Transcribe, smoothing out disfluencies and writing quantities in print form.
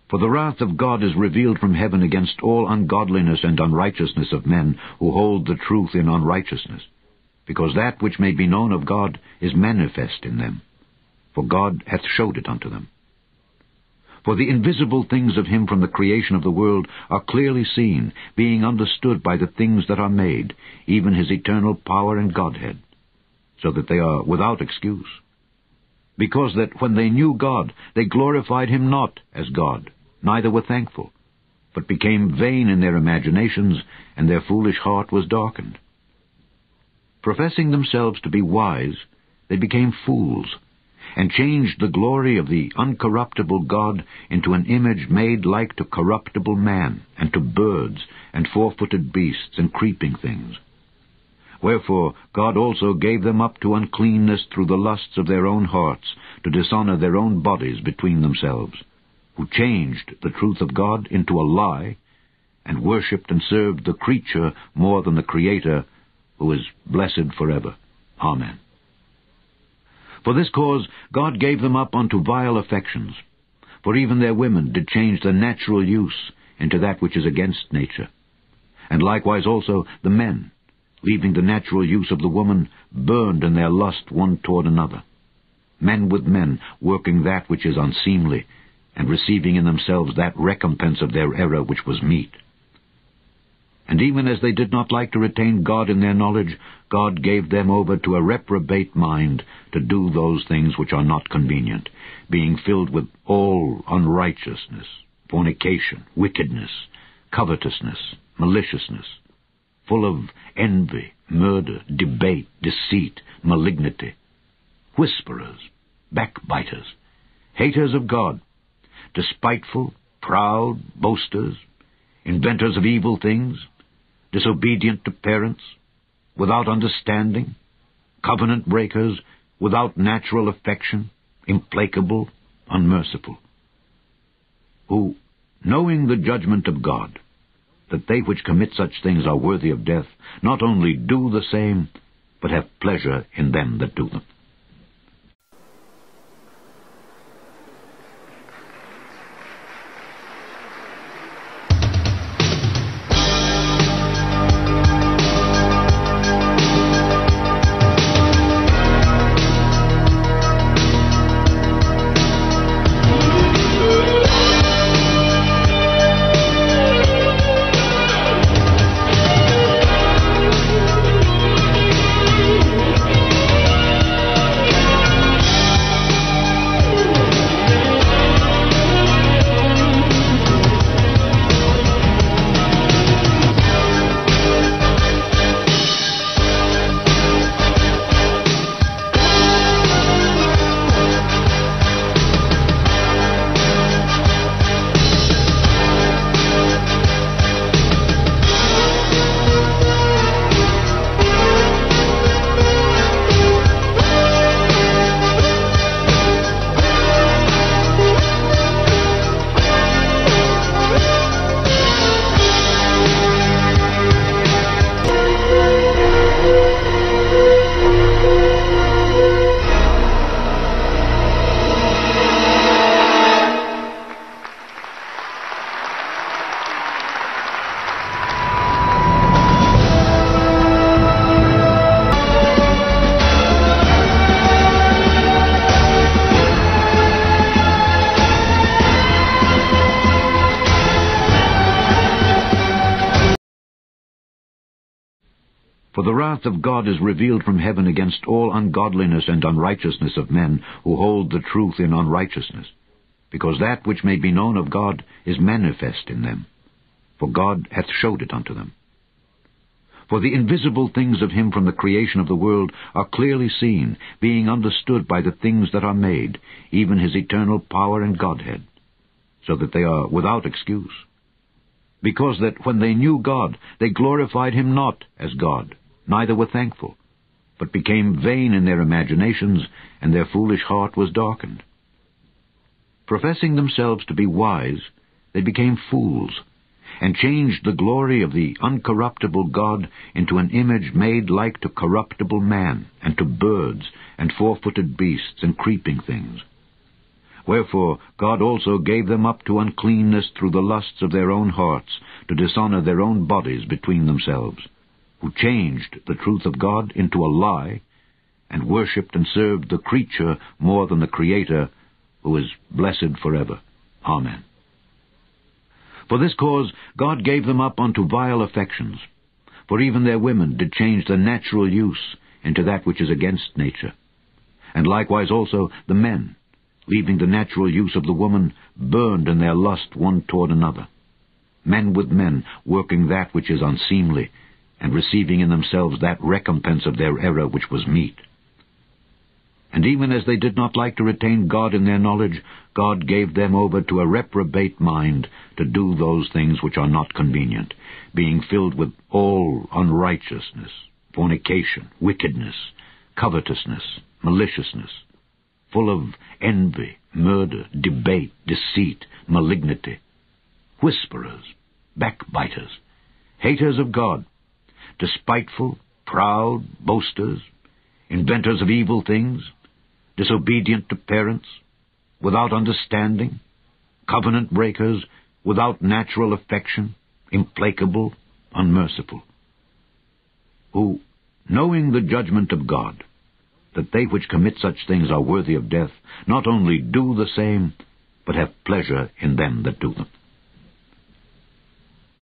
For the wrath of God is revealed from heaven against all ungodliness and unrighteousness of men who hold the truth in unrighteousness, because that which may be known of God is manifest in them, for God hath showed it unto them. For the invisible things of him from the creation of the world are clearly seen, being understood by the things that are made, even his eternal power and Godhead, so that they are without excuse. Because that when they knew God, they glorified him not as God, neither were thankful, but became vain in their imaginations, and their foolish heart was darkened. Professing themselves to be wise, they became fools, and changed the glory of the uncorruptible God into an image made like to corruptible man, and to birds, and four-footed beasts, and creeping things. Wherefore God also gave them up to uncleanness through the lusts of their own hearts, to dishonor their own bodies between themselves, who changed the truth of God into a lie, and worshipped and served the creature more than the Creator, who is blessed forever. Amen. For this cause God gave them up unto vile affections, for even their women did change the natural use into that which is against nature. And likewise also the men, leaving the natural use of the woman, burned in their lust one toward another, men with men, working that which is unseemly, and receiving in themselves that recompense of their error which was meet. And even as they did not like to retain God in their knowledge, God gave them over to a reprobate mind to do those things which are not convenient, being filled with all unrighteousness, fornication, wickedness, covetousness, maliciousness, full of envy, murder, debate, deceit, malignity, whisperers, backbiters, haters of God, despiteful, proud, boasters, inventors of evil things, disobedient to parents, without understanding, covenant breakers, without natural affection, implacable, unmerciful, who, knowing the judgment of God, that they which commit such things are worthy of death, not only do the same, but have pleasure in them that do them. For the wrath of God is revealed from heaven against all ungodliness and unrighteousness of men who hold the truth in unrighteousness, because that which may be known of God is manifest in them, for God hath showed it unto them. For the invisible things of him from the creation of the world are clearly seen, being understood by the things that are made, even his eternal power and Godhead, so that they are without excuse. Because that when they knew God, they glorified him not as God, neither were thankful, but became vain in their imaginations, and their foolish heart was darkened. Professing themselves to be wise, they became fools, and changed the glory of the uncorruptible God into an image made like to corruptible man, and to birds, and four-footed beasts, and creeping things. Wherefore God also gave them up to uncleanness through the lusts of their own hearts, to dishonor their own bodies between themselves, who changed the truth of God into a lie, and worshipped and served the creature more than the Creator, who is blessed forever. Amen. For this cause God gave them up unto vile affections, for even their women did change the natural use into that which is against nature. And likewise also the men, leaving the natural use of the woman, burned in their lust one toward another, men with men, working that which is unseemly, and receiving in themselves that recompense of their error which was meet. And even as they did not like to retain God in their knowledge, God gave them over to a reprobate mind to do those things which are not convenient, being filled with all unrighteousness, fornication, wickedness, covetousness, maliciousness, full of envy, murder, debate, deceit, malignity, whisperers, backbiters, haters of God, despiteful, proud, boasters, inventors of evil things, disobedient to parents, without understanding, covenant breakers, without natural affection, implacable, unmerciful, who, knowing the judgment of God, that they which commit such things are worthy of death, not only do the same, but have pleasure in them that do them.